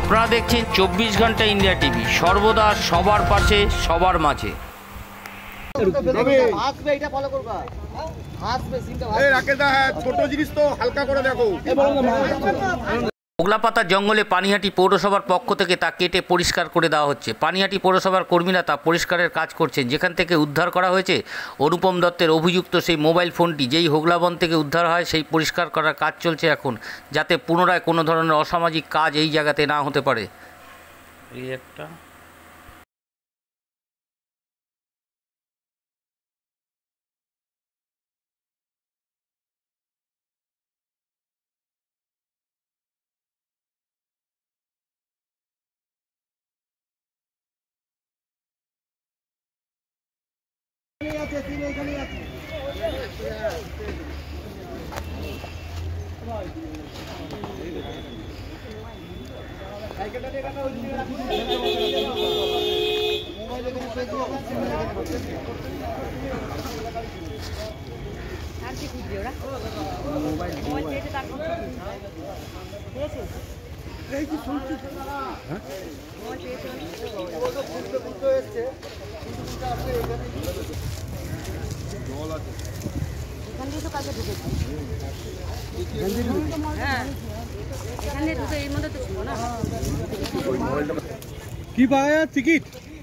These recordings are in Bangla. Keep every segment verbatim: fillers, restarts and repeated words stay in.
আপনারা দেখছেন চব্বিশ ঘন্টা ইন্ডিয়া টিভি, সর্বদা সবার পাশে সবার মাঝে। ওগলাপাতা জঙ্গলে পানিহাটি পৌরসভার পক্ষ থেকে তা কেটে পরিষ্কার করে দেওয়া হচ্ছে। পানিহাটি পৌরসভার কর্মীরা তা পরিষ্কারের কাজ করছেন। যেখান থেকে উদ্ধার করা হয়েছে অনুপম দত্তের অভিযুক্ত সেই মোবাইল ফোনটি, যেই হোগলাবন থেকে উদ্ধার হয়, সেই পরিষ্কার করার কাজ চলছে এখন, যাতে পুনরায় কোনো ধরনের অসামাজিক কাজ এই জায়গাতে না হতে পারে। এই একটা কি পাওয়া টিকিট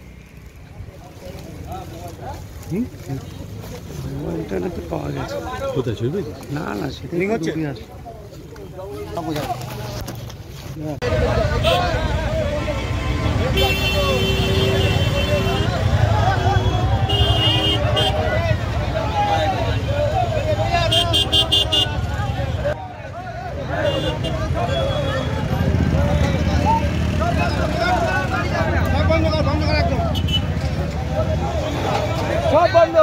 ইন্টারনেটে পাওয়া গেছে। কোথায় ছবি? না না সেটা হচ্ছে সব বন্ধ।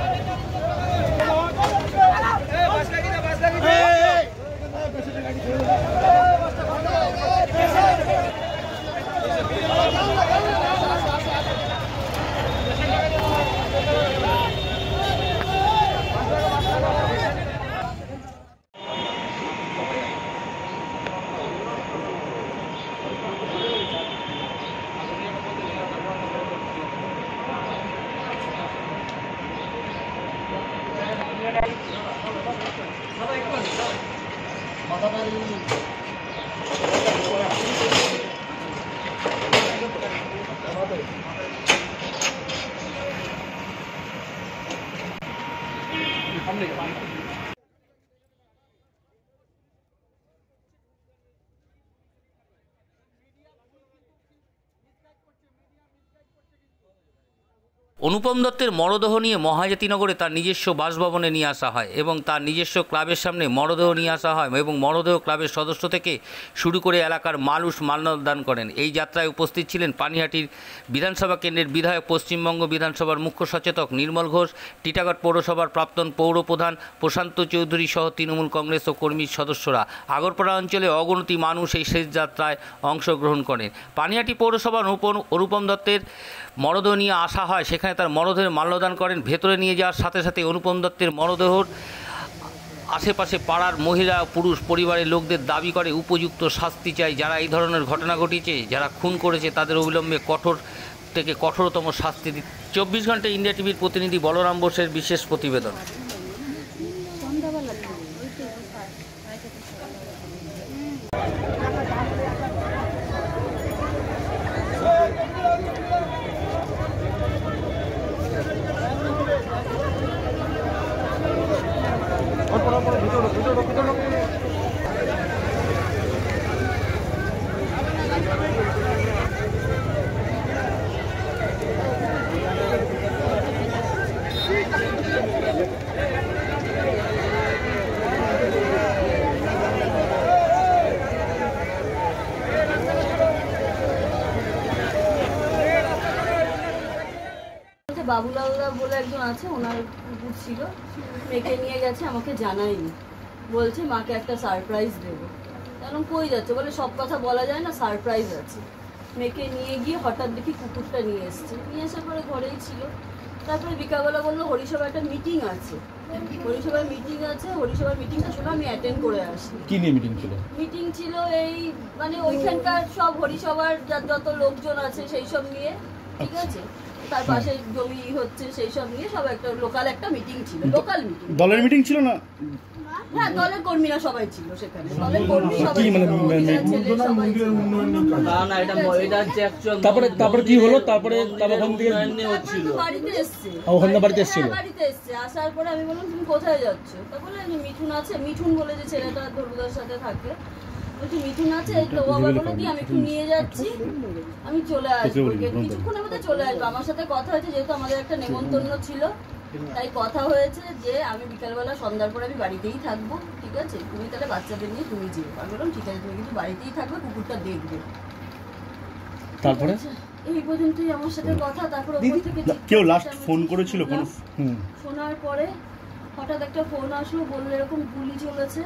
অনুপম দত্তের মরদেহ নিয়ে মহাজাতিনগরে তার নিজস্ব বাসভবনে নিয়ে আসা হয় এবং তার নিজস্ব ক্লাবের সামনে মরদেহ নিয়ে আসা হয় এবং মরদেহ ক্লাবের সদস্য থেকে শুরু করে এলাকার মানুষ মাল্যদান করেন। এই যাত্রায় উপস্থিত ছিলেন পানিহাটির বিধানসভা কেন্দ্রের বিধায়ক, পশ্চিমবঙ্গ বিধানসভার মুখ্য সচেতক নির্মল ঘোষ, টিটাগড় পৌরসভার প্রাক্তন পৌরপ্রধান প্রশান্ত চৌধুরী সহ তৃণমূল কংগ্রেস ও কর্মীর সদস্যরা। আগরপাড়া অঞ্চলে অগণিত মানুষ এই শেষ যাত্রায় অংশগ্রহণ করেন। পানিহাটি পৌরসভার অনুপম দত্তের মরদেহ নিয়ে আসা হয়, সেখানে তার মরদেহের মাল্যদান করেন। ভেতরে নিয়ে যাওয়ার সাথে সাথে অনুপম দত্তের মরদেহর আশেপাশে পাড়ার মহিলা পুরুষ পরিবারের লোকদের দাবি করে উপযুক্ত শাস্তি চাই। যারা এই ধরনের ঘটনা ঘটিয়েছে, যারা খুন করেছে, তাদের অবিলম্বে কঠোর থেকে কঠোরতম শাস্তি দিতে। চব্বিশ ঘন্টা ইন্ডিয়া টিভির প্রতিনিধি বলরাম বোসের বিশেষ প্রতিবেদন। বাবুলালদা বলে একজন আছে, ওনার কুকুর ছিল, মেয়েকে নিয়ে গেছে, আমাকে জানায়নি, বলছে মাকে একটা সারপ্রাইজ দেবো। কারণ কই যাচ্ছে বলে সব কথা বলা যায় না, সারপ্রাইজ আছে। মেয়েকে নিয়ে গিয়ে হঠাৎ দেখি কুকুরটা নিয়ে এসছে, নিয়ে আসার পরে ঘরেই ছিল। তারপরে বিকালবেলা বললো হরিসভায় একটা মিটিং আছে, হরিসভায় মিটিং আছে, হরিসভার মিটিংটা শুনে আমি অ্যাটেন্ড করে আসি। কি নিয়ে মিটিং ছিল? মিটিং ছিল এই মানে ওইখানকার সব হরিসভার যত লোকজন আছে সেই সব নিয়ে, ঠিক আছে, তার পাশে জমি হচ্ছে সেই সব নিয়ে সব একটা লোকাল একটা মিটিং ছিল, লোকাল মিটিং। দলের মিটিং ছিল না? হ্যাঁ, দলের কর্মীরা সবাই ছিল সেখানে, দলের কর্মী সবাই কি মানে ছিল, মহিলা, ছেলে সবাই ছিল। তারপরে তারপরে কি হলো? তারপরে তারপর ওখান থেকে তারপরে তো বাড়িতে এসছে, ওখানে বাড়িতে এসেছিল? হ্যাঁ, বাড়িতে এসছে। আসার পরে আমি বললাম তুমি কোথায় যাচ্ছ? তা বলে মিঠুন আছে, মিঠুন বলে যে ছেলেটা ধর্মদার সাথে থাকে, বলছি মিঠুন আছে, তো ও আবার বলে দিয়ে আমি একটু নিয়ে যাচ্ছি, আমি চলে আসবো, কিছুক্ষণের মধ্যে চলে আসবো। আমার সাথে কথা হয়েছে, যেহেতু আমাদের একটা নেমন্তন্ন ছিল, তাই কথা হয়েছে যে আমি বিকালবেলা সন্ধ্যার পরে আমি বাড়িতেই থাকবো, ঠিক আছে, তুমি তাহলে বাচ্চাদের নিয়ে তুমি যেও। আমি বললাম ঠিক আছে, তুমি কিন্তু বাড়িতেই থাকবে, কুকুরটা দেখবে। তারপরে এই পর্যন্তই আমার সাথে কথা। তারপর ওপর থেকে কেউ লাস্ট ফোন করেছিল কোন? শোনার পরে হঠাৎ একটা ফোন আসলো, বললো এরকম গুলি চলেছে।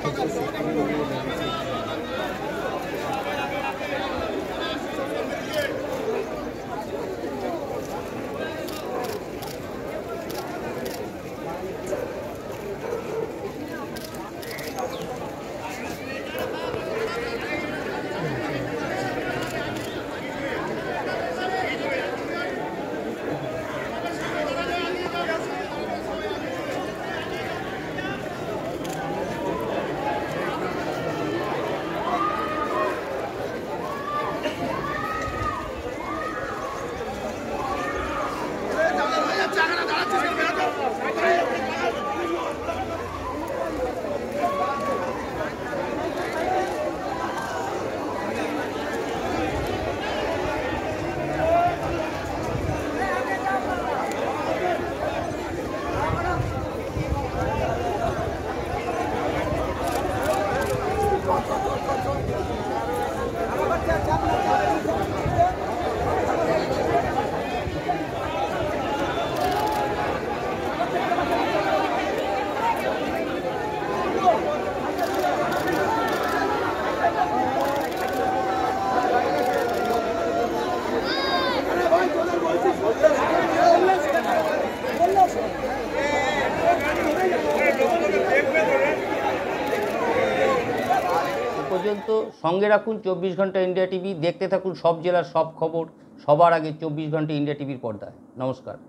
পর্যন্ত সঙ্গে রাখুন চব্বিশ ঘন্টা ইন্ডিয়া টিভি। দেখতে থাকুন সব জেলার সব খবর সবার আগে চব্বিশ ঘন্টা ইন্ডিয়া টিভির পর্দায়। নমস্কার।